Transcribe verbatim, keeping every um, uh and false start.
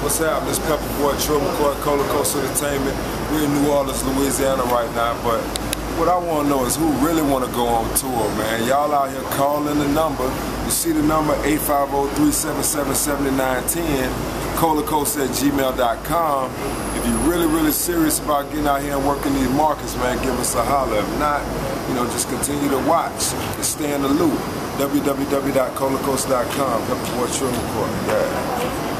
What's happening? This Peppaboy Trill McCoy, Colacoast Entertainment. We're in New Orleans, Louisiana right now, but what I want to know is who really want to go on tour, man. Y'all out here calling the number. You see the number eight five zero, three seven seven, seven nine one zero, colacoast at gmail dot com. If you're really, really serious about getting out here and working these markets, man, give us a holler. If not, you know, just continue to watch and stay in the loop. w w w dot colacoast dot com, Peppaboy Trill McCoy. Yeah.